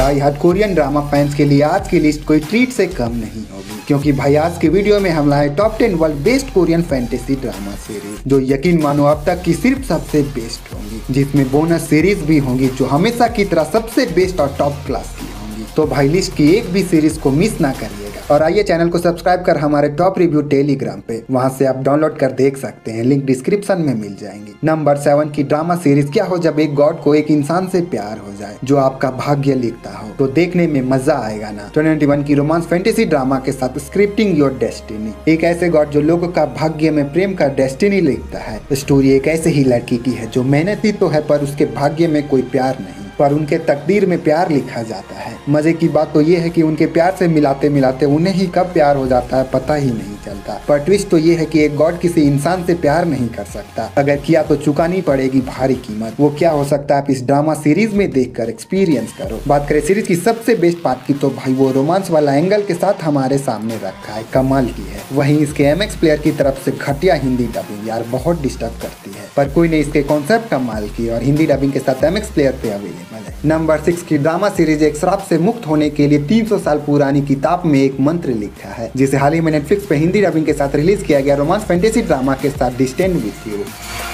Die hard Korean drama fans के लिए आज की लिस्ट कोई ट्रीट से कम नहीं होगी, क्योंकि भाई आज की वीडियो में हम लाए top 10 world best Korean fantasy drama series, जो यकीन मानो अब तक की सिर्फ सबसे बेस्ट होंगी, जिसमें बोनस सीरीज भी होंगी जो हमेशा की तरह सबसे बेस्ट और टॉप क्लास की होंगी। तो भाई लिस्ट की एक भी सीरीज को मिस ना करिएगा और आइए चैनल को सब्सक्राइब कर हमारे टॉप रिव्यू टेलीग्राम पे, वहां से आप डाउनलोड कर देख सकते हैं, लिंक डिस्क्रिप्शन में मिल जाएंगी। नंबर 7 की ड्रामा सीरीज क्या हो जब एक गॉड को एक इंसान से प्यार हो जाए जो आपका भाग्य लिखता हो, तो देखने में मजा आएगा ना। 21 की रोमांस फैंटेसी ड्रामा के साथ स्क्रिप्टिंग योर डेस्टिनी, एक ऐसे गॉड जो लोगों का भाग्य में प्रेम का डेस्टिनी लिखता है। स्टोरी एक ऐसे ही लड़की की है जो मेहनती तो है पर उसके भाग्य में कोई प्यार नहीं, पर उनके तकदीर में प्यार लिखा जाता है। मजे की बात तो ये है कि उनके प्यार से मिलाते मिलाते उन्हें ही कब प्यार हो जाता है पता ही नहीं चलता। पर ट्विस्ट तो ये है कि एक गॉड किसी इंसान से प्यार नहीं कर सकता, अगर किया तो चुकानी पड़ेगी भारी कीमत। वो क्या हो सकता है आप इस ड्रामा सीरीज में देखकर एक्सपीरियंस करो। बात करें सीरीज की सबसे बेस्ट पार्ट की, तो भाई वो रोमांस वाला एंगल के साथ हमारे सामने रखा है, कमाल की है। वहीं इसके MX प्लेयर की तरफ से घटिया हिंदी डबिंग यार बहुत डिस्टर्ब करती है, पर कोई ने इसके कॉन्सेप्ट कमाल की और हिंदी डबिंग के साथ MX प्लेयर पे अवेलेबल है। नंबर 6 की ड्रामा सीरीज एक श्राप से मुक्त होने के लिए 300 साल पुरानी किताब में एक मंत्र लिखा है, जिसे हाल ही में नेटफ्लिक्स पे हिंदी डबिंग के साथ रिलीज किया गया रोमांस फैंटेसी ड्रामा के साथ डिस्टेंड विथ यू।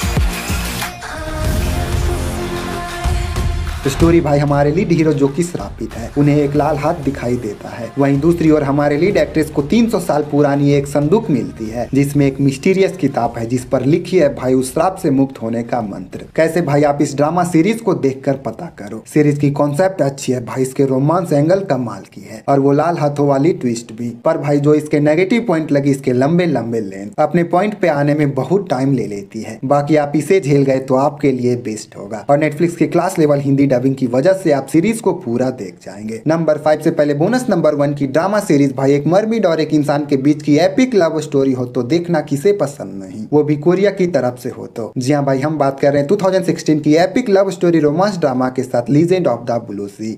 स्टोरी भाई हमारे लीड हीरो जो कि श्रापित है, उन्हें एक लाल हाथ दिखाई देता है। वहीं दूसरी ओर हमारे लीड एक्ट्रेस को 300 साल पुरानी एक संदूक मिलती है जिसमें एक मिस्टीरियस किताब है जिस पर लिखी है भाई उस श्राप से मुक्त होने का मंत्र। कैसे भाई आप इस ड्रामा सीरीज को देखकर पता करो। सीरीज की कॉन्सेप्ट अच्छी है भाई, इसके रोमांस एंगल कमाल की है और वो लाल हाथों वाली ट्विस्ट भी। पर भाई जो इसके नेगेटिव पॉइंट लगी इसके लंबे लंबे लेंथ, अपने पॉइंट पे आने में बहुत टाइम ले लेती है। बाकी आप इसे झेल गए तो आपके लिए बेस्ट होगा और नेटफ्लिक्स के क्लास लेवल हिंदी डबिंग की वजह से आप सीरीज को पूरा देख जाएंगे। नंबर 5 से पहले बोनस नंबर 1 की ड्रामा सीरीज भाई एक मरमिड और एक इंसान के बीच की एपिक लव स्टोरी हो तो देखना किसे पसंद नहीं, वो भी कोरिया की तरफ से हो तो। जी हाँ भाई हम बात कर रहे हैं 2016 की epic love story romance drama के साथ legend of the blue sea.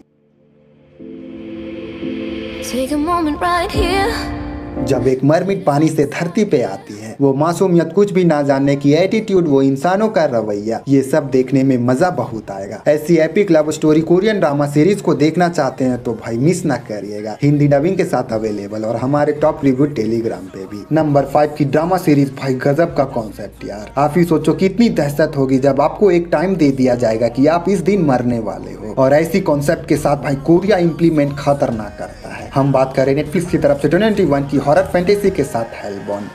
जब एक मरमिड पानी से धरती पे आती है, वो मासूमियत कुछ भी ना जानने की एटीट्यूड, वो इंसानों का रवैया, ये सब देखने में मजा बहुत आएगा। ऐसी epic love story Korean drama series को देखना चाहते हैं तो भाई मिस ना करिएगा, हिंदी डबिंग के साथ अवेलेबल और हमारे टॉप रिव्यू टेलीग्राम पे भी। नंबर 5 की ड्रामा सीरीज भाई गजब का कॉन्सेप्ट यार, आप ही सोचो कितनी दहशत होगी जब आपको एक टाइम दे दिया जाएगा कि आप इस दिन मरने वाले हो, और ऐसी कॉन्सेप्ट के साथ भाई कोरिया इम्प्लीमेंट खतरनाक करता है। हम बात करें नेटफ्लिक्स की तरफ से 21 की हॉरर फैंटेसी के साथ हेलबॉर्न।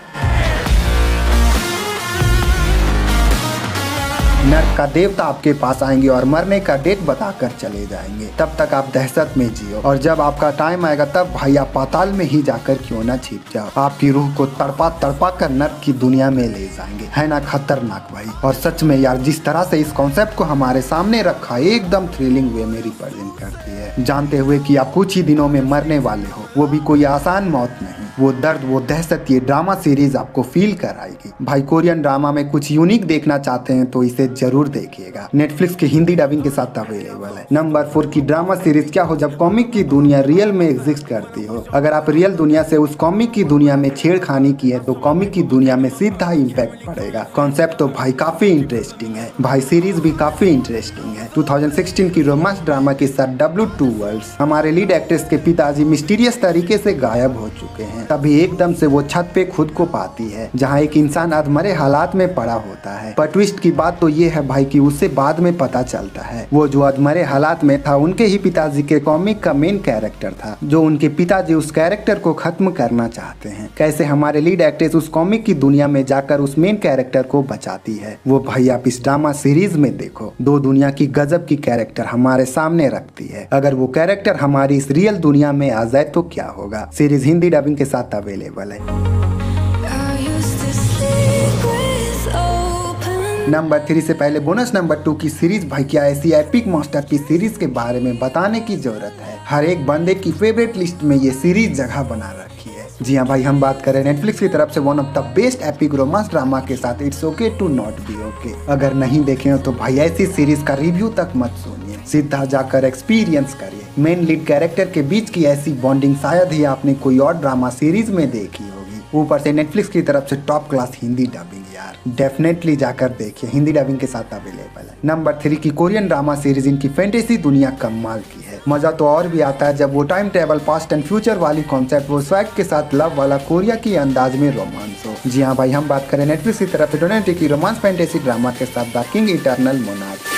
नर्क का देवता आपके पास आएंगे और मरने का डेट बताकर चले जाएंगे, तब तक आप दहशत में जियो और जब आपका टाइम आएगा तब भाई आप पाताल में ही जाकर क्यों ना छिप जाओ, आपकी रूह को तड़पा तड़पा कर नर्क की दुनिया में ले जाएंगे। है ना खतरनाक भाई। और सच में यार जिस तरह से इस कॉन्सेप्ट को हमारे सामने रखा एकदम थ्रिलिंग वे में रिप्रेजेंट करती है, जानते हुए कि आप कुछ ही दिनों में मरने वाले हो, वो भी कोई आसान मौत नहीं, वो दर्द वो दहशत ये ड्रामा सीरीज आपको फील कराएगी। भाई कोरियन ड्रामा में कुछ यूनिक देखना चाहते हैं तो इसे जरूर देखिएगा, नेटफ्लिक्स की हिंदी डबिंग के साथ अवेलेबल है। नंबर 4 की ड्रामा सीरीज क्या हो जब कॉमिक की दुनिया रियल में एग्जिस्ट करती हो। अगर आप रियल दुनिया से उस कॉमिक की दुनिया में छेड़खानी की है तो कॉमिक की दुनिया में सीधा इम्पैक्ट पड़ेगा। कॉन्सेप्ट तो भाई काफी इंटरेस्टिंग है, भाई सीरीज भी काफी इंटरेस्टिंग है। 2016 की रोमांस ड्रामा के साथ W2 वर्ल्ड्स, हमारे लीड एक्ट्रेस के पिताजी मिस्टीरियस तरीके से गायब हो चुके हैं, तभी एकदम से वो छत पे खुद को पाती है जहाँ एक इंसान अधमरे हालात में पड़ा होता है। पर ट्विस्ट की बात तो ये है भाई कि उससे बाद में पता चलता है वो जो अधमरे हालात में था उनके ही पिताजी के कॉमिक का मेन कैरेक्टर था, जो उनके पिताजी उस कैरेक्टर को खत्म करना चाहते हैं। कैसे हमारे लीड एक्ट्रेस उस कॉमिक की दुनिया में जाकर उस मेन कैरेक्टर को बचाती है, वो भाई आप इस ड्रामा सीरीज में देखो। दो दुनिया की गजब की कैरेक्टर हमारे सामने रखती है, अगर वो कैरेक्टर हमारी इस रियल दुनिया में आ जाए तो क्या होगा। सीरीज हिंदी डबिंग के साथ अवेलेबल है। नंबर 3 से पहले बोनस नंबर 2 की सीरीज भाई क्या ऐसी एपिक मास्टर की सीरीज के बारे में बताने की जरूरत है, हर एक बंदे की फेवरेट लिस्ट में ये सीरीज जगह बना रखी है। जी हाँ भाई हम बात करें नेटफ्लिक्स की तरफ से one of the best epic romance drama के साथ it's okay to not be okay. अगर नहीं देखे हो तो भाई ऐसी सीरीज का रिव्यू तक मत सुनिए, सीधा जाकर एक्सपीरियंस करिए। मेन लीड कैरेक्टर के बीच की ऐसी बॉन्डिंग शायद ही आपने कोई और ड्रामा सीरीज में देखी होगी। ऊपर से नेटफ्लिक्स की तरफ से टॉप क्लास हिंदी डबिंग यार, डेफिनेटली जाकर देखिए, हिंदी डबिंग के साथ अवेलेबल है। नंबर 3 की कोरियन ड्रामा सीरीज, इनकी फैंटेसी दुनिया कमाल की है। मजा तो और भी आता है जब वो time travel, past and future वाली कॉन्सेप्ट, वो स्वैग के साथ लव वाला कोरिया की अंदाज में रोमांस हो। जी हाँ भाई, हम बात करें नेटफ्लिक्स की तरफ से 2020 की रोमांस फैंटेसी ड्रामा के साथ the king eternal monarch.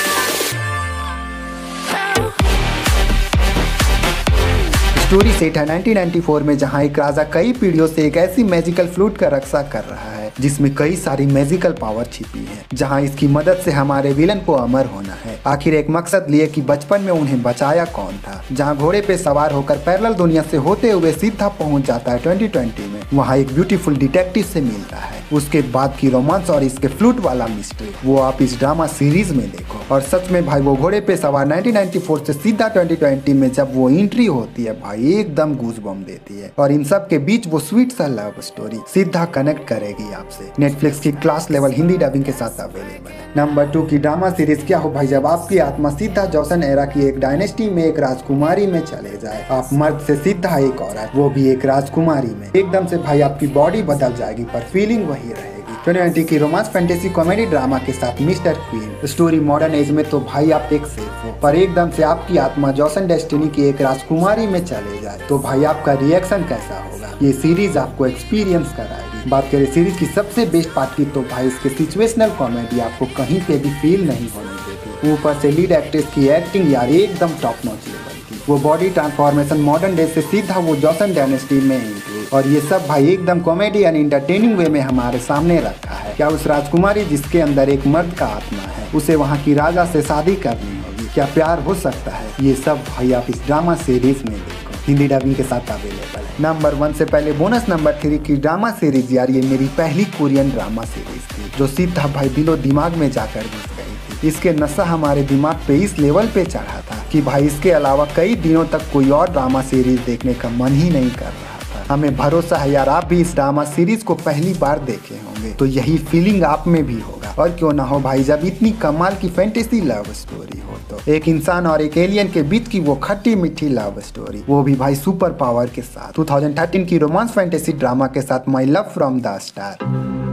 Story set है 1994 में, जहां एक राजा कई पीढ़ियों से एक ऐसी मैजिकल फ्लूट का रक्षा कर रहा है जिसमें कई सारी मैजिकल पावर छिपी है, जहां इसकी मदद से हमारे विलन को अमर होना है। आखिर एक मकसद लिए कि बचपन में उन्हें बचाया कौन था। जहां घोड़े पे सवार होकर पैरेलल दुनिया से होते हुए सीधा पहुंच जाता है 2020 में, वहां एक ब्यूटीफुल डिटेक्टिव से मिलता है। उसके बाद की रोमांस और इसके फ्लूट वाला मिस्ट्री वो आप इस ड्रामा सीरीज में देखो। और सच में भाई, वो घोड़े पे सवार 1994 से सीधा 2020 में जब वो एंट्री होती है भाई, एकदम गूज बम देती है। और इन सब के बीच वो स्वीट सा लव स्टोरी सीधा कनेक्ट करेगी आपसे। नेटफ्लिक्स की क्लास लेवल हिंदी डबिंग के साथ अवेलेबल है। नंबर 2 की ड्रामा सीरीज क्या हो भाई, जब आपकी आत्मा सीधा जॉसन एरा की एक डायनेस्टी में एक राजकुमारी में चले जाए। आप मर्द से सीधा एक औरत, वो भी एक राजकुमारी में, एकदम से भाई आपकी बॉडी बदल जाएगी पर फीलिंग वही रहेगी। 2020 की रोमांस फैंटेसी कॉमेडी ड्रामा के साथ mister queen. Story modern age में तो भाई आप एक सेफ हो, पर एकदम से आपकी आत्मा जॉसन डेस्टिनी की एक राजकुमारी में चले जाए तो भाई आपका रिएक्शन कैसा होगा। ये सीरीज आपको एक्सपीरियंस कराएगी। बात करें सीरीज की सबसे बेस्ट पार्ट की, तो भाई इसके सिचुएशनल कॉमेडी आपको कहीं पे भी फील नहीं होने देती। ऊपर से लीड एक्ट्रेस की एक्टिंग यार एकदम टॉप नॉच लेवल की। वो बॉडी ट्रांसफॉर्मेशन मॉडर्न डे से सीधा वो जॉसन डायनेस्टी में एंट्री, और ये सब भाई एकदम कॉमेडी एंड इंटरटेनिंग वे में हमारे सामने रखा है। क्या उस राजकुमारी जिसके अंदर एक मर्द का आत्मा है, उसे वहाँ की राजा से शादी करनी होगी? क्या प्यार हो सकता है? ये सब भाई आप इस ड्रामा सीरीज में देखो, हिंदी डबिंग के साथ अवेलेबल है। नंबर 1 से पहले बोनस नंबर 3 की ड्रामा सीरीज यार, ये मेरी पहली कोरियन ड्रामा सीरीज थी जो सीधा भाई दिलो दिमाग में जाकर घुस गई थी। इसके नशा हमारे दिमाग पे इस लेवल पे चढ़ा था कि भाई इसके अलावा कई दिनों तक कोई और ड्रामा सीरीज देखने का मन ही नहीं कर रहा था। हमें भरोसा है यार, आप भी इस ड्रामा सीरीज को पहली बार देखे होंगे तो यही फीलिंग आप में भी होगा। और क्यों ना हो भाई, जब इतनी कमाल की फैंटेसी लव स्टोरी हो तो एक इंसान और एक एलियन के बीच की वो खट्टी मीठी लव स्टोरी, वो भी भाई सुपर पावर के साथ। 2013 की रोमांस फैंटेसी ड्रामा के साथ my love from the star.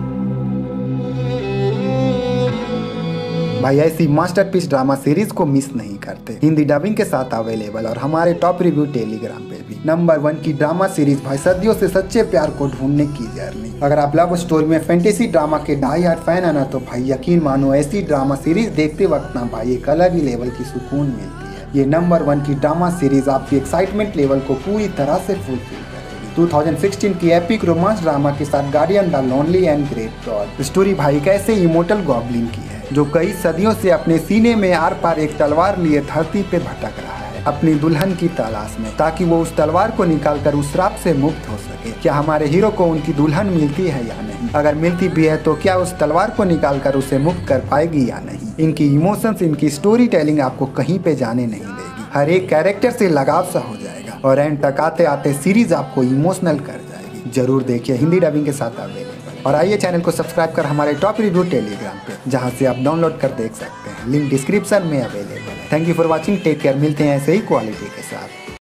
भाई ऐसी मास्टरपीस ड्रामा सीरीज को मिस नहीं करते, हिंदी डबिंग के साथ अवेलेबल और हमारे टॉप रिव्यू टेलीग्राम पे भी। नंबर 1 की ड्रामा सीरीज भाई, सदियों से सच्चे प्यार को ढूंढने की जर्नी। अगर आप लव स्टोरी में फैंटेसी ड्रामा के डाई हार्ड फैन है ना, तो भाई यकीन मानो ऐसी ड्रामा सीरीज देखते वक्त ना भाई एक अलग ही लेवल की सुकून मिलती है। ये नंबर 1 की ड्रामा सीरीज आपकी एक्साइटमेंट लेवल को पूरी तरह से फुलफिल करेगी। 2016 की एपिक रोमांस ड्रामा के साथ guardian the lonely and great god. Story भाई कैसे इमोर्टल गॉब्लिन की है जो कई सदियों से अपने सीने में आर पार एक तलवार लिए धरती पे भटक रहा है अपनी दुल्हन की तलाश में, ताकि वो उस तलवार को निकालकर उस श्राप से मुक्त हो सके। क्या हमारे हीरो को उनकी दुल्हन मिलती है या नहीं? अगर मिलती भी है तो क्या उस तलवार को निकालकर उसे मुक्त कर पाएगी या नहीं? इनकी इमोशंस, इनकी स्टोरी टेलिंग आपको कहीं पे जाने नहीं देगी। हर एक कैरेक्टर से लगाव सा हो जाएगा और एंड तक आते आते सीरीज आपको इमोशनल कर जाएगी। जरूर देखिए, हिंदी डबिंग के साथ अवेलेबल। और आइए चैनल को सब्सक्राइब कर हमारे टॉप रिव्यू टेलीग्राम पे, जहां से आप डाउनलोड कर देख सकते हैं। लिंक डिस्क्रिप्शन में अवेलेबल है। Thank you for watching, take care. मिलते हैं ऐसे ही क्वालिटी के साथ।